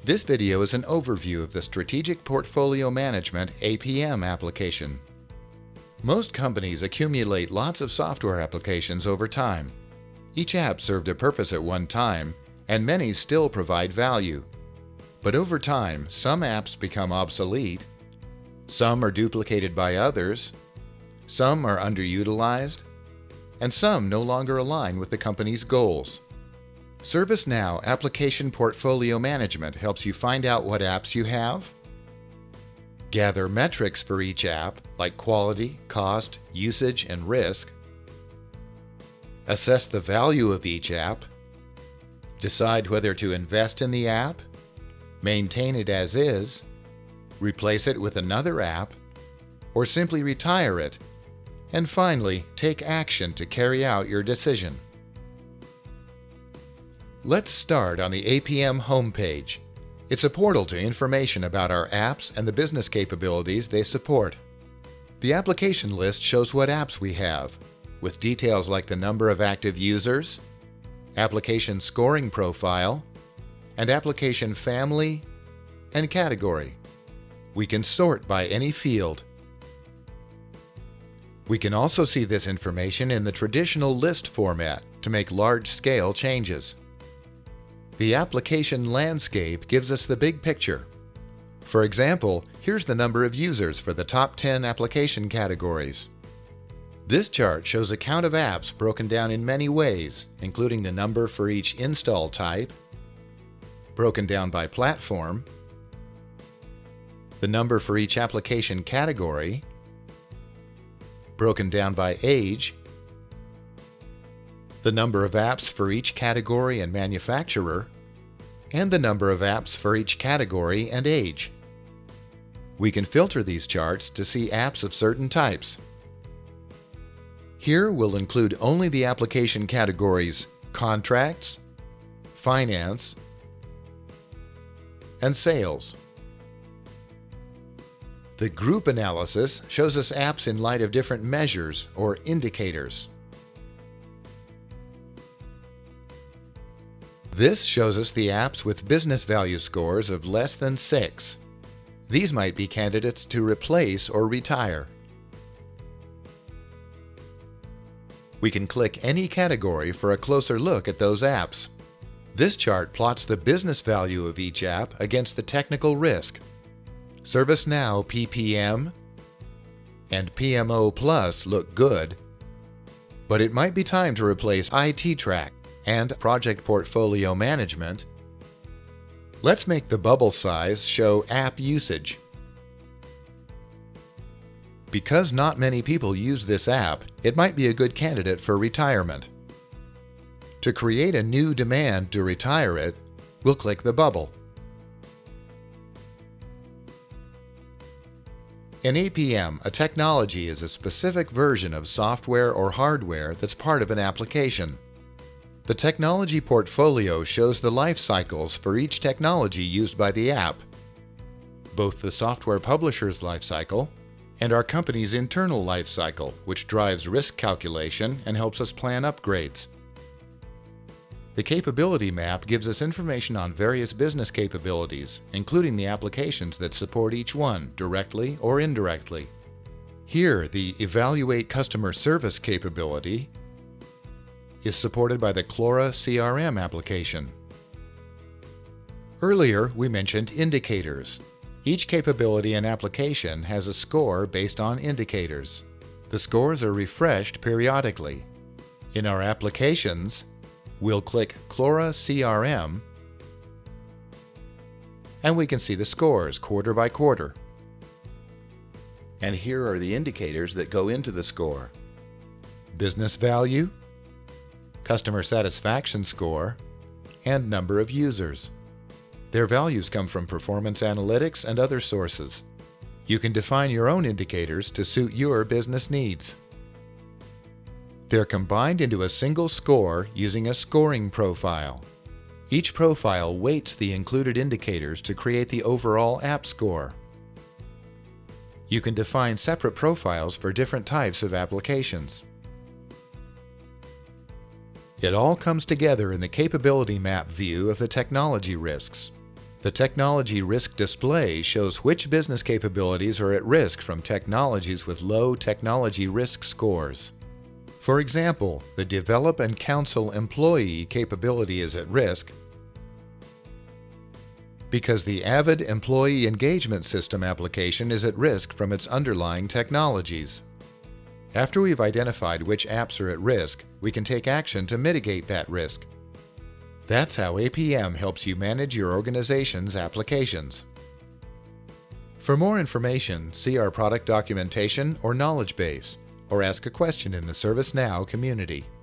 This video is an overview of the Strategic Portfolio Management APM application. Most companies accumulate lots of software applications over time. Each app served a purpose at one time, and many still provide value. But over time, some apps become obsolete, some are duplicated by others, some are underutilized, and some no longer align with the company's goals. ServiceNow Application Portfolio Management helps you find out what apps you have, gather metrics for each app like quality, cost, usage, and risk, assess the value of each app, decide whether to invest in the app, maintain it as is, replace it with another app, or simply retire it, and finally, take action to carry out your decision. Let's start on the APM homepage. It's a portal to information about our apps and the business capabilities they support. The application list shows what apps we have, with details like the number of active users, application scoring profile, and application family and category. We can sort by any field. We can also see this information in the traditional list format to make large-scale changes. The application landscape gives us the big picture. For example, here's the number of users for the top 10 application categories. This chart shows a count of apps broken down in many ways, including the number for each install type, broken down by platform, the number for each application category, broken down by age, the number of apps for each category and manufacturer, and the number of apps for each category and age. We can filter these charts to see apps of certain types. Here we'll include only the application categories Contracts, Finance, and Sales. The group analysis shows us apps in light of different measures or indicators. This shows us the apps with business value scores of less than 6. These might be candidates to replace or retire. We can click any category for a closer look at those apps. This chart plots the business value of each app against the technical risk. ServiceNow PPM and PMO Plus look good, but it might be time to replace ITtrack and Project Portfolio Management. Let's make the bubble size show app usage. Because not many people use this app, it might be a good candidate for retirement. To create a new demand to retire it, we'll click the bubble. In APM, a technology is a specific version of software or hardware that's part of an application. The technology portfolio shows the life cycles for each technology used by the app, both the software publisher's life cycle and our company's internal life cycle, which drives risk calculation and helps us plan upgrades. The capability map gives us information on various business capabilities, including the applications that support each one, directly or indirectly. Here, the Evaluate Customer Service capability is supported by the Clora CRM application. Earlier, we mentioned indicators. Each capability and application has a score based on indicators. The scores are refreshed periodically. In our applications, we'll click Clora CRM, and we can see the scores quarter by quarter. And here are the indicators that go into the score: business value, customer satisfaction score, and number of users. Their values come from performance analytics and other sources. You can define your own indicators to suit your business needs. They're combined into a single score using a scoring profile. Each profile weights the included indicators to create the overall app score. You can define separate profiles for different types of applications. It all comes together in the capability map view of the technology risks. The Technology Risk Display shows which business capabilities are at risk from technologies with low technology risk scores. For example, the Develop and Counsel Employee capability is at risk because the Avid Employee Engagement System application is at risk from its underlying technologies. After we've identified which apps are at risk, we can take action to mitigate that risk. That's how APM helps you manage your organization's applications. For more information, see our product documentation or knowledge base, or ask a question in the ServiceNow community.